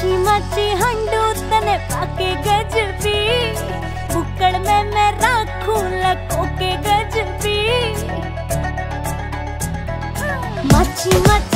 माची माची हंडू तने पाके गजबी, बुक्कड़ में मैं राखूं लको के गजबी। माची माची